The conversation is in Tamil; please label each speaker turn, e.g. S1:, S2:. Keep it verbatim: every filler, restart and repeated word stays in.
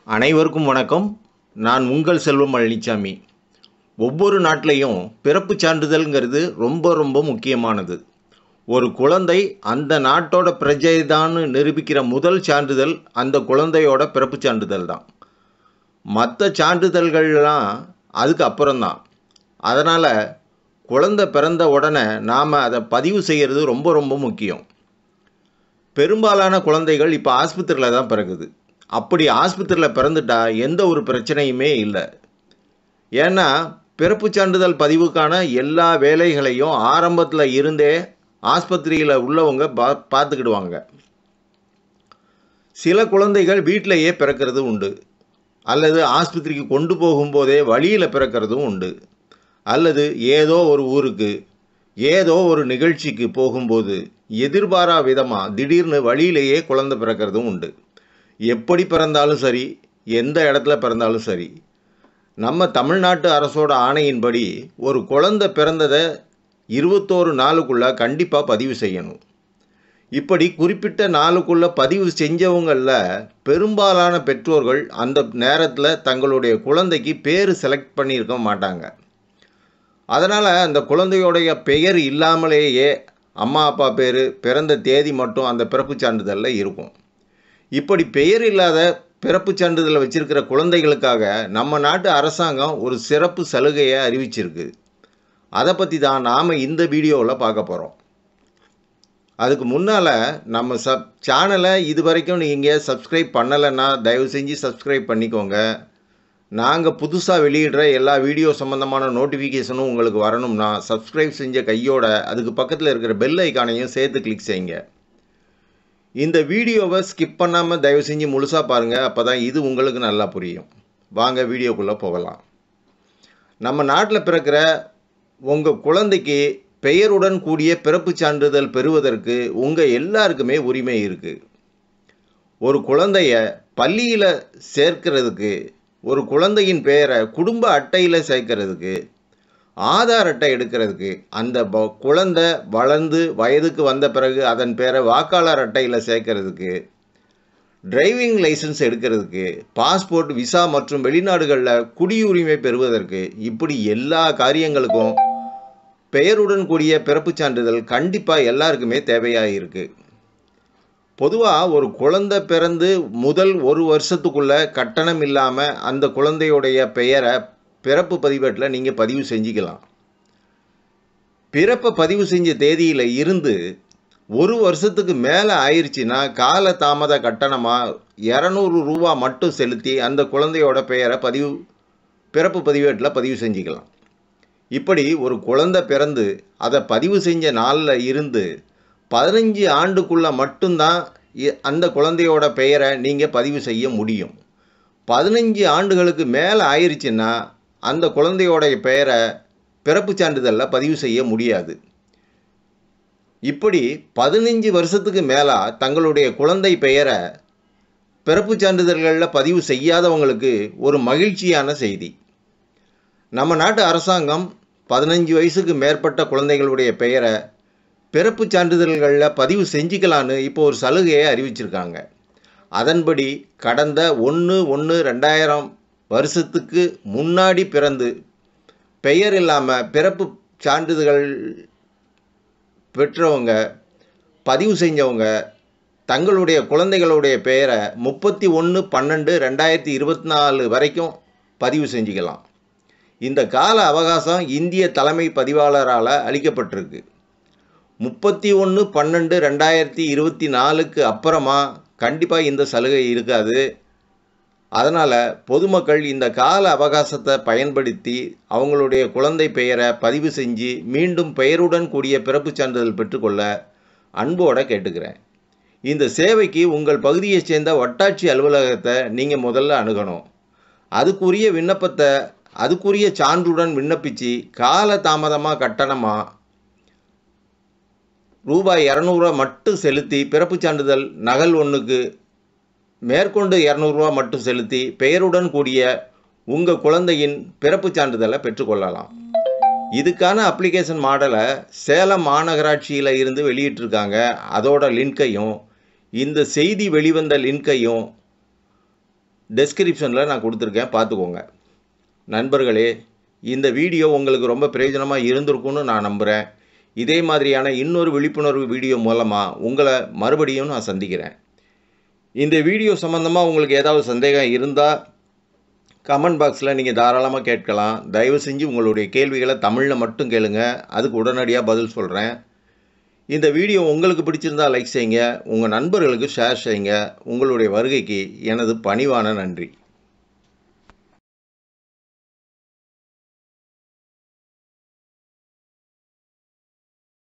S1: அனைவருக்கும் வணக்கம். நான் உங்கள் செல்வம் பழனிசாமி. ஒவ்வொரு நாட்டிலையும் பிறப்பு சான்றிதழ்ங்கிறது ரொம்ப ரொம்ப முக்கியமானது. ஒரு குழந்தை அந்த நாட்டோட பிரஜைதான்னு நிரூபிக்கிற முதல் சான்றிதழ் அந்த குழந்தையோட பிறப்பு சான்றிதழ் தான். மற்ற சான்றிதழ்கள்லாம் அதுக்கு அப்புறம்தான். அதனால் குழந்தை பிறந்த உடனே நாம் அதை பதிவு செய்கிறது ரொம்ப ரொம்ப முக்கியம். பெரும்பாலான குழந்தைகள் இப்போ ஆஸ்பத்திரியில் தான் பிறகுது. அப்படி ஆஸ்பத்திரியில் பிறந்துட்டா எந்த ஒரு பிரச்சனையுமே இல்லை. ஏன்னா பிறப்பு சான்றிதழ் பதிவுக்கான எல்லா வேலைகளையும் ஆரம்பத்தில் இருந்தே ஆஸ்பத்திரியில் உள்ளவங்க பா பார்த்துக்கிடுவாங்க. சில குழந்தைகள் வீட்டிலையே பிறக்கிறது உண்டு, அல்லது ஆஸ்பத்திரிக்கு கொண்டு போகும்போதே வழியில் பிறக்கிறதும் உண்டு, அல்லது ஏதோ ஒரு ஊருக்கு ஏதோ ஒரு நிகழ்ச்சிக்கு போகும்போது எதிர்பாரா விதமாக திடீர்னு வழியிலேயே குழந்தை பிறக்கிறதும் உண்டு. எப்படி பிறந்தாலும் சரி, எந்த இடத்துல பிறந்தாலும் சரி, நம்ம தமிழ்நாட்டு அரசோட ஆணையின்படி ஒரு குழந்தை பிறந்ததை இருபத்தோரு நாளுக்குள்ளே கண்டிப்பாக பதிவு செய்யணும். இப்படி குறிப்பிட்ட நாளுக்குள்ளே பதிவு செஞ்சவங்களில் பெரும்பாலான பெற்றோர்கள் அந்த நேரத்தில் தங்களுடைய குழந்தைக்கு பேர் செலக்ட் பண்ணியிருக்க மாட்டாங்க. அதனால் அந்த குழந்தையோடைய பெயர் இல்லாமலேயே அம்மா அப்பா பேர், பிறந்த தேதி மட்டும் அந்த பிறப்பு சான்றிதழில் இருக்கும். இப்படி பெயர் இல்லாத பிறப்பு சான்றிதழை வச்சிருக்கிற குழந்தைகளுக்காக நம்ம நாட்டு அரசாங்கம் ஒரு சிறப்பு சலுகையை அறிவிச்சிருக்கு. அதை பற்றி தான் நாம் இந்த வீடியோவில் பார்க்க போகிறோம். அதுக்கு முன்னால் நம்ம சப் சேனலை இது வரைக்கும் நீங்கள் சப்ஸ்கிரைப் பண்ணலைன்னா தயவு செஞ்சு சப்ஸ்கிரைப் பண்ணிக்கோங்க. நாங்கள் புதுசாக வெளியிடுற எல்லா வீடியோ சம்மந்தமான நோட்டிஃபிகேஷனும் உங்களுக்கு வரணும்னா சப்ஸ்கிரைப் செஞ்ச கையோட அதுக்கு பக்கத்தில் இருக்கிற பெல் ஐக்கானையும் சேர்த்து கிளிக் செய்யுங்க. இந்த வீடியோவை ஸ்கிப் பண்ணாமல் தயவு செஞ்சு முழுசாக பாருங்கள். அப்போ தான் இது உங்களுக்கு நல்லா புரியும். வாங்க வீடியோக்குள்ளே போகலாம். நம்ம நாட்டில் பிறக்கிற உங்கள் குழந்தைக்கு பெயருடன் கூடிய பிறப்பு சான்றிதழ் பெறுவதற்கு உங்கள் எல்லாருக்குமே உரிமை இருக்குது. ஒரு குழந்தைய பள்ளியில் சேர்க்கிறதுக்கு, ஒரு குழந்தையின் பெயரை குடும்ப அட்டையில் சேர்க்கிறதுக்கு, ஆதார் அட்டை எடுக்கிறதுக்கு, அந்த குழந்தை வளர்ந்து வயதுக்கு வந்த பிறகு அதன் பேரை வாக்காளர் அட்டையில் சேர்க்கறதுக்கு, டிரைவிங் லைசன்ஸ் எடுக்கிறதுக்கு, பாஸ்போர்ட், விசா மற்றும் வெளிநாடுகளில் குடியுரிமை பெறுவதற்கு, இப்படி எல்லா காரியங்களுக்கும் பெயருடன் கூடிய பிறப்பு சான்றிதழ் கண்டிப்பாக எல்லாருக்குமே தேவையாக இருக்குது. பொதுவாக ஒரு குழந்தை பிறந்து முதல் ஒரு வருஷத்துக்குள்ளே கட்டணம் இல்லாமல் அந்த குழந்தையுடைய பெயரை பிறப்பு பதிவேட்டில் நீங்கள் பதிவு செஞ்சுக்கலாம். பிறப்பை பதிவு செஞ்ச தேதியில் இருந்து ஒரு வருஷத்துக்கு மேலே ஆயிடுச்சுன்னா கால தாமத கட்டணமாக இரநூறு ரூபா மட்டும் செலுத்தி அந்த குழந்தையோட பெயரை பதிவு பிறப்பு பதிவேட்டில் பதிவு செஞ்சுக்கலாம். இப்படி ஒரு குழந்தை பிறந்து அதை பதிவு செஞ்ச நாளில் இருந்து பதினஞ்சு ஆண்டுக்குள்ளே மட்டும்தான் அந்த குழந்தையோட பெயரை நீங்கள் பதிவு செய்ய முடியும். பதினஞ்சு ஆண்டுகளுக்கு மேலே ஆயிடுச்சுன்னா அந்த குழந்தையோடைய பெயரை பிறப்பு சான்றிதழில் பதிவு செய்ய முடியாது. இப்படி பதினஞ்சு வருஷத்துக்கு மேலே தங்களுடைய குழந்தை பெயரை பிறப்பு சான்றிதழ்களில் பதிவு செய்யாதவங்களுக்கு ஒரு மகிழ்ச்சியான செய்தி. நம்ம நாட்டு அரசாங்கம் பதினஞ்சு வயசுக்கு மேற்பட்ட குழந்தைகளுடைய பெயரை பிறப்பு சான்றிதழ்களில் பதிவு செஞ்சுக்கலான்னு இப்போ ஒரு சலுகையை அறிவிச்சிருக்காங்க. அதன்படி கடந்த ஒன்று ஒன்று ரெண்டாயிரம் வருஷத்துக்கு முன்னாடி பிறந்து பெயர் இல்லாமல் பிறப்பு சான்றிதழ்கள் பெற்றவங்க, பதிவு செஞ்சவங்க தங்களுடைய குழந்தைகளுடைய பெயரை முப்பத்தி ஒன்று பன்னெண்டு ரெண்டாயிரத்தி இருபத்தி நாலு வரைக்கும் பதிவு செஞ்சுக்கலாம். இந்த கால அவகாசம் இந்திய தலைமை பதிவாளரால் அளிக்கப்பட்டிருக்கு. முப்பத்தி ஒன்று பன்னெண்டு ரெண்டாயிரத்தி இருபத்தி நாலுக்கு அப்புறமா கண்டிப்பாக இந்த சலுகை இருக்காது. அதனால் பொதுமக்கள் இந்த கால அவகாசத்தை பயன்படுத்தி அவங்களுடைய குழந்தை பெயரை பதிவு செஞ்சு மீண்டும் பெயருடன் கூடிய பிறப்பு சான்றிதழ் பெற்றுக்கொள்ள அன்போடு கேட்டுக்கிறேன். இந்த சேவைக்கு உங்கள் பகுதியை சேர்ந்த வட்டாட்சி அலுவலகத்தை நீங்கள் முதல்ல அணுகணும். அதுக்குரிய விண்ணப்பத்தை அதுக்குரிய சான்றுடன் விண்ணப்பித்து கால தாமதமாக கட்டணமாக ரூபாய் இரநூறுவா மட்டும் செலுத்தி பிறப்பு சான்றிதழ் நகல் ஒன்றுக்கு மேற்கொண்டு இரநூறுவா மட்டும் செலுத்தி பெயருடன் கூடிய உங்கள் குழந்தையின் பிறப்பு சான்றிதழை பெற்றுக்கொள்ளலாம். இதுக்கான அப்ளிகேஷன் மாடலை சேலம் மாநகராட்சியில் இருந்து வெளியிட்டிருக்காங்க. அதோட லிங்கையும் இந்த செய்தி வெளிவந்த லிங்கையும் டெஸ்கிரிப்ஷனில் நான் கொடுத்துருக்கேன், பார்த்துக்கோங்க. நண்பர்களே, இந்த வீடியோ உங்களுக்கு ரொம்ப பிரயோஜனமாக இருந்திருக்கும்னு நான் நம்புகிறேன். இதே மாதிரியான இன்னொரு விழிப்புணர்வு வீடியோ மூலமாக உங்களை மறுபடியும் நான் சந்திக்கிறேன். இந்த வீடியோ சம்மந்தமாக உங்களுக்கு ஏதாவது சந்தேகம் இருந்தால் கமெண்ட் பாக்ஸில் நீங்கள் தாராளமாக கேட்கலாம். தயவு செஞ்சு உங்களுடைய கேள்விகளை தமிழில் மட்டும் கேளுங்க, அதுக்கு உடனடியாக பதில் சொல்கிறேன். இந்த வீடியோ உங்களுக்கு பிடிச்சிருந்தால் லைக் செய்யுங்க, உங்கள் நண்பர்களுக்கு ஷேர் செய்யுங்க. உங்களுடைய வருகைக்கு எனது பணிவான நன்றி.